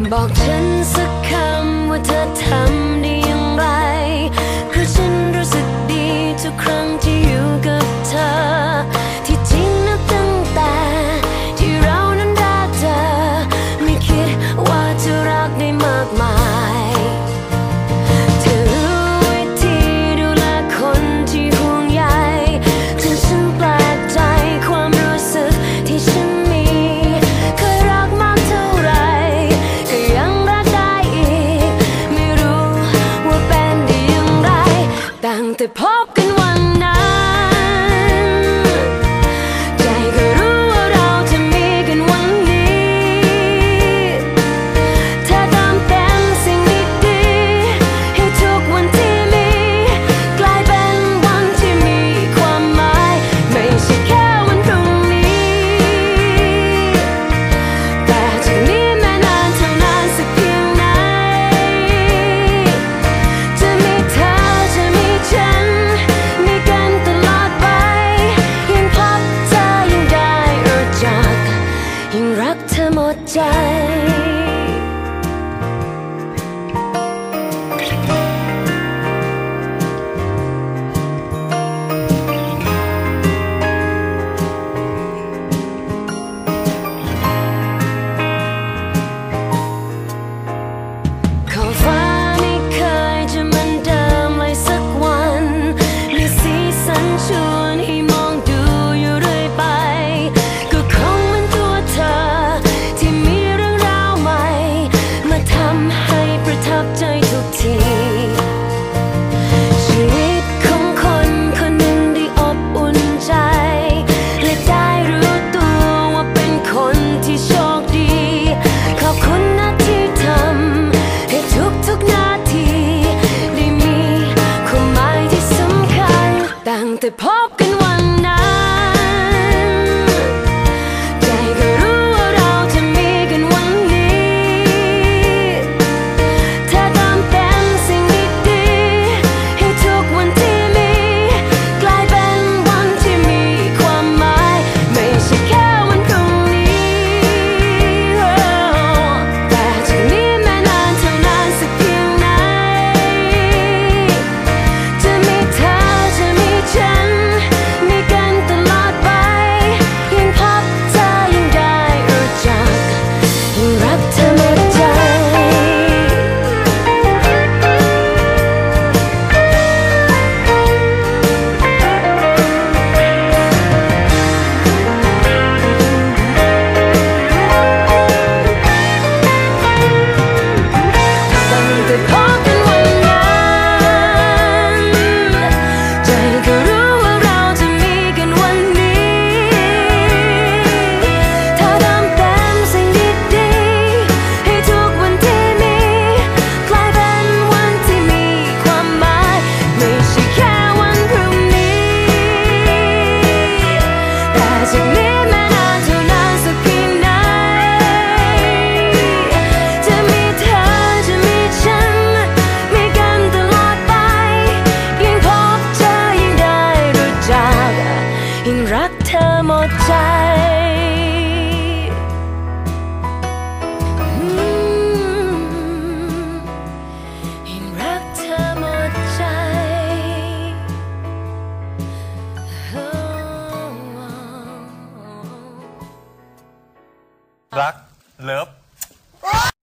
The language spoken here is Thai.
บอกฉันสักคำว่าเธอทำได้อย่างไรเพราะฉันรู้สึกดีทุกครั้งที่อยู่กับเธอที่จริงนับตั้งแต่ที่เรานั้นรักเธอไม่คิดว่าจะรักได้มากมายเธอรู้วิธีดูแลคนที่ห่วงใยจนฉันแปลกใจความรู้สึกที่ฉันมีเคยรักมากเท่าไรก็ยังรักได้อีกไม่รู้ว่าเป็นได้อย่างไรตั้งแต่พบกันวันนั้นใจก็รู้ว่าเราจะมีกันวันนี้เธอทำเป็นสิ่งดีๆให้ทุกวันที่มีกลายเป็นวันที่มีความหมายไม่ใช่แค่วันพรุ่งนี้แต่จากนี้แม้นานเท่านานสักเพียงไหนจะมีเธอจะมีฉันมีกันตลอดไปยิ่งพบเธอยิ่งได้รู้จักยิ่งรักเธอหมดใจขอบฟ้าไม่เคยจะเหมือนเดิมเลยสักวันมีสีสันชวนให้มองดูอยู่เรื่อยไปก็คงเหมือนตัวเธอที่มีเรื่องราวใหม่มาทำให้ประทับใจทุกทีชีวิตของคนคนหนึ่งได้อบอุ่นใจและได้รู้ตัวว่าเป็นคนที่โชคดีขอบคุณนะที่ทำให้ทุกนาทีได้มีความหมายที่สำคัญตั้งแต่พบกันวันนั้นใจก็รู้ว่าเราจะมีกันวันนี้เธอทำเป็นสิ่งดีๆให้ทุกวันที่มีกลายเป็นวันที่มีความหมายไม่ใช่แค่วันพรุ่งนี้แต่จากนี้แม้นานเท่านานสักเพียงไหนจะมีเธอจะมีฉันมีกันตลอดไปยิ่งพบเธอยิ่งได้รู้จักยิ่งรักเธอหมดใจตั้งแต่พบกันวันนั้นใจก็รู้ว่าเราจะมีกันวันนี้เธอทำเป็นสิ่งดีๆให้ทุกวันที่มีกลายเป็นวันที่มีความหมายไม่ใช่แค่วันพรุ่งนี้แต่จากนี้แม้นานเท่านานสักเพียงไหนจะมีเธอจะมีฉันมีกันตลอดไปยิ่งพบเธอยิ่งได้รู้จักยิ่งรักเธอหมดใจยิ่งรักเธอหมดใจรักเลิฟ